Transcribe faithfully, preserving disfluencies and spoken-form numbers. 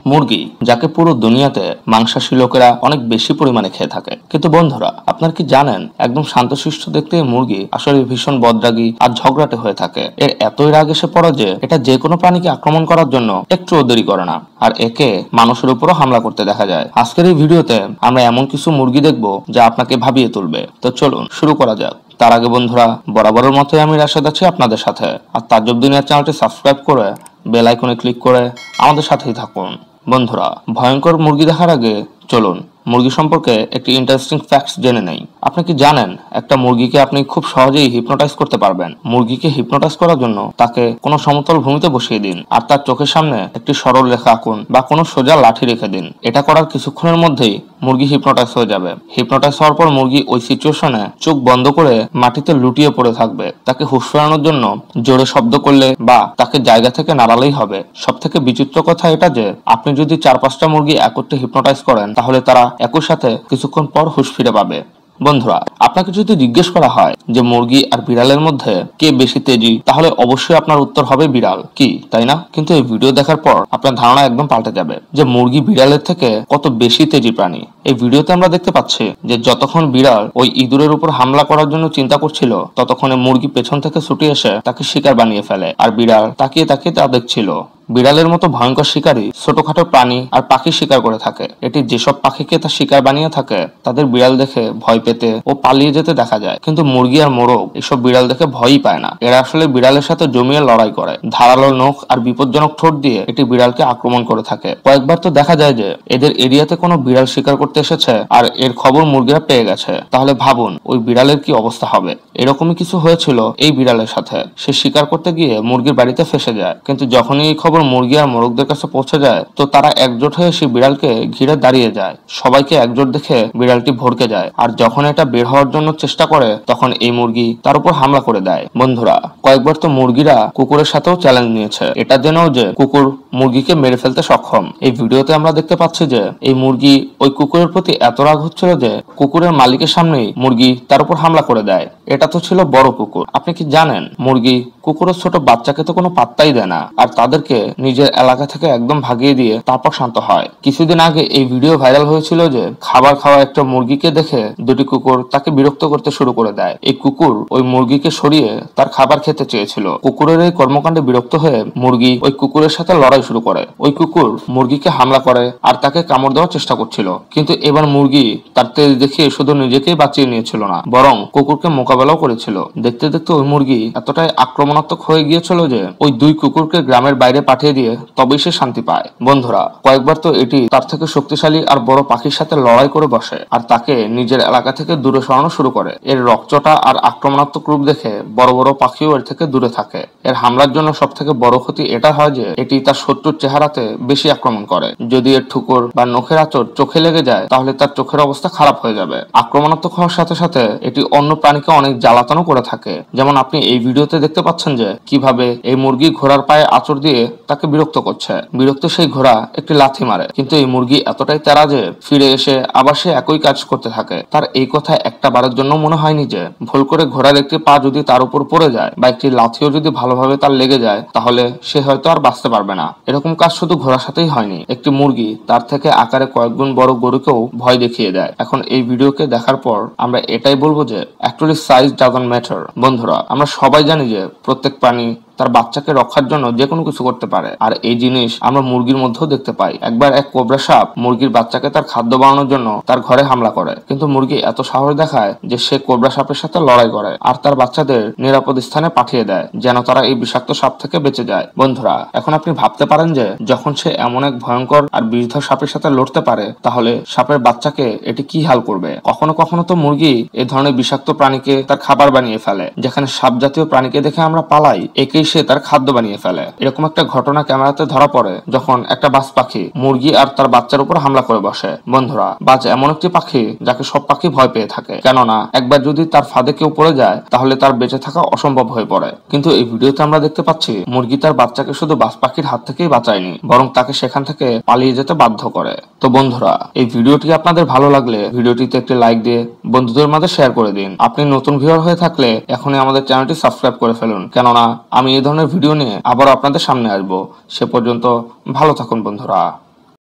মুরগি, যাকে পুরো দুনিয়াতে মাংসাশী লোকেরা অনেক বেশি পরিমাণে খেয়ে থাকে। কিন্তু বন্ধুরা, আপনারা কি জানেন একদম শান্তশিষ্ট দেখতে মুরগি আসলে ভীষণ বদরাগী আর ঝগড়াটে হয়ে থাকে। এর এতই রাগ এসে পড়ে যে এটা যে কোনো প্রাণীকে আক্রমণ করার জন্য একটুও দেরি করে না, আর একে মানুষের উপরও হামলা করতে দেখা যায়। আজকের এই ভিডিওতে আমরা এমন কিছু মুরগি দেখবো যা আপনাকে ভাবিয়ে তুলবে। তো চলুন শুরু করা যাক। তার আগে বন্ধুরা, বরাবরের মতোই আমি রাশেদ আছি আপনাদের সাথে। আর তাজ্জব দুনিয়ার চ্যানেলটি সাবস্ক্রাইব করে বেল আইকনে ক্লিক করে আমাদের সাথেই থাকুন। বন্ধুরা, ভয়ঙ্কর মুরগি দেখার আগে চলুন মুরগি সম্পর্কে একটি ইন্টারেস্টিং ফ্যাক্টস জেনে নেই। আপনি কি জানেন একটা মুরগিকে আপনি খুব সহজেই হিপনোটাইজ করতে পারবেন? মুরগিকে হিপনোটাইজ করার জন্য তাকে কোনো সমতল ভূমিতে বসিয়ে দিন আর তার চোখের সামনে একটি সরল রেখা আঁকুন বা কোনো সোজা লাঠি রেখে দিন। এটা করার কিছুক্ষণের মধ্যেই মুরগি হিপনোটাইজ হয়ে যাবে। হিপনোটাইজ হওয়ার পর মুরগি ওই সিচুয়েশনে চোখ বন্ধ করে মাটিতে লুটিয়ে পড়ে থাকবে। তাকে হুঁশ ফেরানোর জন্য জোরে শব্দ করলে বা তাকে জায়গা থেকে নাড়ালেই হবে। সব থেকে বিচিত্র কথা এটা যে আপনি যদি চার পাঁচটা মুরগি একত্রে হিপনোটাইজ করেন তাহলে তারা একই সাথে কিছুক্ষণ পর হুঁশ ফিরে পাবে। বন্ধুরা, আপনাকে যদি জিজ্ঞেস করা হয় যে মুরগি আর বিড়ালের মধ্যে কে বেশি তেজি, তাহলে অবশ্যই আপনার উত্তর হবে বিড়াল, কি তাই না? কিন্তু এই ভিডিও দেখার পর আপনার ধারণা একদম পাল্টে যাবে যে মুরগি বিড়ালের থেকে কত বেশি তেজি প্রাণী। এই ভিডিওতে আমরা দেখতে পাচ্ছি যে যতক্ষণ বিড়াল ওই ইঁদুরের উপর হামলা করার জন্য চিন্তা করছিল, ততক্ষণে মুরগি পেছন থেকে ছুটে এসে তাকে শিকার বানিয়ে ফেলে, আর বিড়াল তাকিয়ে তাকিয়ে তা দেখছিল। বিড়ালের মতো ভয়ঙ্কর শিকারী ছোটখাটো প্রাণী আর পাখি শিকার করে থাকে। এটি যেসব পাখিকে তা শিকার বানিয়ে থাকে তাদের বিড়াল দেখে ভয় পেতে ও পালিয়ে যেতে দেখা যায়, কিন্তু মুরগি আর মোরগ এসব বিড়াল দেখে ভয়ই পায় না। এরা আসলে বিড়ালের সাথে জমিয়ে লড়াই করে। ধারালো নখ আর বিপজ্জনক ঠোঁট দিয়ে এটি বিড়ালকে আক্রমণ করে থাকে। কয়েকবার তো দেখা যায় যে এদের এরিয়াতে কোনো বিড়াল শিকার করতে এসেছে আর এর খবর মুরগিরা পেয়ে গেছে। তাহলে ভাবুন ওই বিড়ালের কি অবস্থা হবে। এরকমই কিছু হয়েছিল এই বিড়ালের সাথে। সে শিকার করতে গিয়ে মুরগির বাড়িতে ফেসে যায়, কিন্তু যখনই এই খবর মুরগি আর মোরগদের কাছে পৌঁছে যায় তো তারা একজোট হয়ে সেই বিড়ালকে ঘিরে দাঁড়িয়ে যায়। সবাইকে একজোট দেখে বিড়ালটি ভড়কে যায়, আর যখন এটা বের হওয়ার জন্য চেষ্টা করে তখন এই মুরগি তার উপর হামলা করে দেয়। বন্ধুরা, কয়েকবার তো মুরগিরা কুকুরের সাথেও চ্যালেঞ্জ নিয়েছে, এটা জেনেও যে কুকুর মুরগিকে মেরে ফেলতে সক্ষম। এই ভিডিওতে আমরা দেখতে পাচ্ছি যে এই মুরগি ওই কুকুরের প্রতি এত রাগ হচ্ছিল যে কুকুরের মালিকের সামনেই মুরগি তার উপর হামলা করে দেয়। এটা তো ছিল বড় কুকুর। আপনি কি জানেন মুরগি কুকুরের ছোট বাচ্চাকে তো কোনো পাত্তাই দেয় না, আর তাদেরকে নিজের এলাকা থেকে একদম ভাগিয়ে দিয়ে তারপর শান্ত হয়। কিছুদিন আগে এই ভিডিও ভাইরাল হয়েছিল যে খাবার খাওয়া একটা মুরগিকে দেখে দুটি কুকুর তাকে বিরক্ত করতে শুরু করে দেয়। এই কুকুর ওই মুরগিকে সরিয়ে তার খাবার খেতে চেয়েছিল। কুকুরের এই কর্মকাণ্ডে বিরক্ত হয়ে মুরগি ওই কুকুরের সাথে লড়াই শুরু করে। ওই কুকুর মুরগিকে হামলা করে আর তাকে কামড় দেওয়ার চেষ্টা করছিল, কিন্তু এবার মুরগি তার তেজ দেখিয়ে শুধু নিজেকেই বাঁচিয়ে নিয়েছিল না, বরং কুকুরকে মোকাবেলাও করেছিল। দেখতে দেখতে ওই মুরগি এতটাই আক্রমণাত্মক হয়ে গিয়েছিল যে ওই দুই কুকুরকে গ্রামের বাইরে পাঠিয়ে দিয়ে তবেই সে শান্তি পায়। বন্ধুরা, কয়েকবার তো এটি তার থেকে শক্তিশালী আর বড় পাখির সাথে লড়াই করে বসে আর তাকে নিজের এলাকা থেকে দূরে সরানো শুরু করে। এর রকচটা আর আক্রমণাত্মক রূপ দেখে বড় বড় পাখিও এর থেকে দূরে থাকে। এর হামলার জন্য সব থেকে বড় ক্ষতি এটা হয় যে এটি তার শত্রুর চেহারাতে বেশি আক্রমণ করে। যদি এর ঠুকুর বা নখের আঁচড় চোখে লেগে যায় তাহলে তার চোখের অবস্থা খারাপ হয়ে যাবে। আক্রমণাত্মক হওয়ার সাথে সাথে এটি অন্য প্রাণীকে অনেক জ্বালাতনও করে থাকে। যেমন আপনি এই ভিডিওতে দেখতে পাচ্ছেন যে কিভাবে এই মুরগি ঘোড়ার পায়ে আঁচড় দিয়ে তাকে বিরক্ত করছে। বিরক্ত সেই ঘোড়া একটি লাথি মারে, কিন্তু এই মুরগি এতটাই তেরা যে ফিরে এসে আবার সে একই কাজ করতে থাকে। তার এই কথা একটা বারের জন্য মনে হয়নি যে ভুল করে ঘোড়ার একটি পা যদি তার উপর পড়ে যায় বা একটি লাথিও যদি ভালোভাবে তার লেগে যায় তাহলে সে হয়তো আর বাঁচতে পারবে না। এরকম কাজ শুধু ঘোড়ার সাথেই হয়নি, একটি মুরগি তার থেকে আকারে কয়েক গুণ বড় গরুকেও ভয় দেখিয়ে দেয়। এখন এই ভিডিওকে দেখার পর আমরা এটাই বলবো যে অ্যাকচুয়ালি সাইজ ডাজন্ট ম্যাটার। বন্ধুরা, আমরা সবাই জানি যে প্রত্যেক প্রাণী তার বাচ্চাকে রক্ষার জন্য যে কোনো কিছু করতে পারে, আর এই জিনিস আমরা মুরগির মধ্যেও দেখতে পাই। একবার এক কোবরা সাপ মুরগির বাচ্চাকে তার খাদ্য বানানোর জন্য তার ঘরে হামলা করে, কিন্তু মুরগি এত সাহস দেখায় যে সে কোবরা সাপের সাথে লড়াই করে আর তার বাচ্চাদের নিরাপদ স্থানে পাঠিয়ে দেয় যেন তারা এই বিষাক্ত সাপ থেকে বেঁচে যায়। বন্ধুরা, এখন আপনি ভাবতে পারেন যে যখন সে এমন এক ভয়ঙ্কর আর বিষধর সাপের সাথে লড়তে পারে তাহলে সাপের বাচ্চাকে এটি কি হাল করবে। কখনো কখনো তো মুরগি এই ধরনের বিষাক্ত প্রাণীকে তার খাবার বানিয়ে ফেলে। যেখানে সাপ জাতীয় প্রাণীকে দেখে আমরা পালাই, একে সে তার খাদ্য বানিয়ে ফেলে। এরকম একটা ঘটনা ক্যামেরাতে ধরা পড়ে যখন একটা বাজ পাখি মুরগি আর তার বাচ্চার উপর হামলা করে বসে। বন্ধুরা, বাজ এমন একটি পাখি যাকে সব পাখি ভয় পেয়ে থাকে, কেননা একবার যদি তার ফাঁদে কেউ পড়ে যায় তাহলে তার বেঁচে থাকা অসম্ভব হয়ে পড়ে। কিন্তু এই ভিডিওতে আমরা দেখতে পাচ্ছি মুরগি তার বাচ্চাকে শুধু বাজ পাখির হাত থেকেই বাঁচায়নি, বরং তাকে সেখান থেকে পালিয়ে যেতে বাধ্য করে। তো বন্ধুরা, এই ভিডিওটি আপনাদের ভালো লাগলে ভিডিওটিতে একটি লাইক দিয়ে বন্ধুদের মাঝে শেয়ার করে দিন। আপনি নতুন ভিউয়ার হয়ে থাকলে এখনই আমাদের চ্যানেলটি সাবস্ক্রাইব করে ফেলুন, কেননা আমি এই ধরনের ভিডিও নিয়ে আবার আপনাদের সামনে আসবো। সে পর্যন্ত ভালো থাকুন বন্ধুরা।